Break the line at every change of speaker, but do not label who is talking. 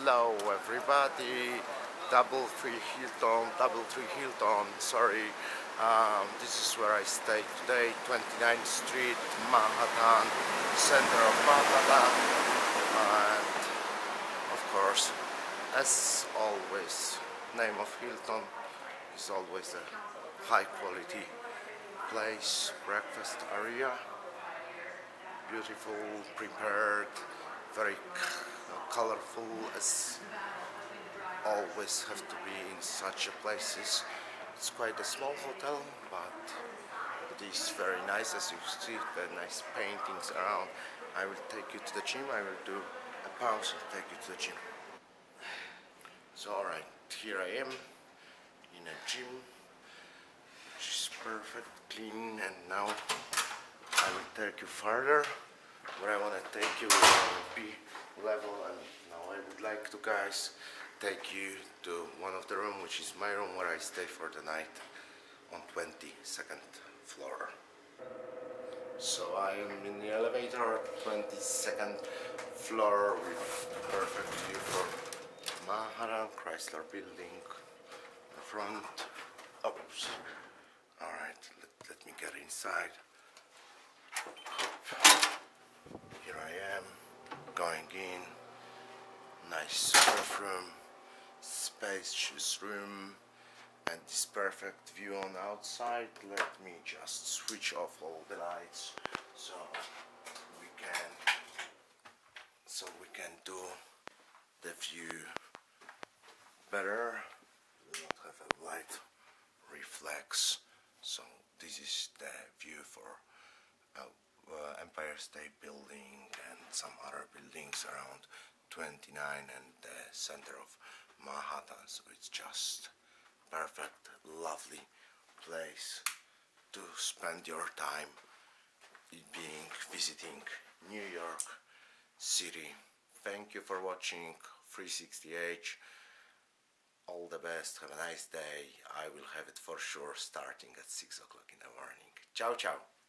Hello everybody, Double Tree Hilton, sorry. This is where I stay today, 29th Street, Manhattan, center of Manhattan. And of course, as always, name of Hilton is always a high quality place, breakfast area, beautiful, prepared, very colorful, as always have to be in such a places. It's quite a small hotel, but it is very nice, as you see the nice paintings around. I will take you to the gym. I will do a pause and take you to the gym. So alright, here I am in a gym which is perfect, clean, and now I will take you further. Where I want to take you will be level, and now I would like to guys take you to one of the room, which is my room where I stay for the night on 22nd floor. So I am in the elevator at 22nd floor with perfect view for Manhattan Chrysler building, the front. Oops. Alright, let me get inside. Here I am, going in. Nice bathroom, spacious room, and this perfect view on outside. Let me just switch off all the lights so we can do the view better. We don't have a light reflex, so this is the view for Empire State Building and some other buildings around 29 and the center of Manhattan. So it's just perfect, lovely place to spend your time visiting New York City. Thank you for watching 360H. All the best, have a nice day. I will have it for sure starting at 6 o'clock in the morning. Ciao ciao.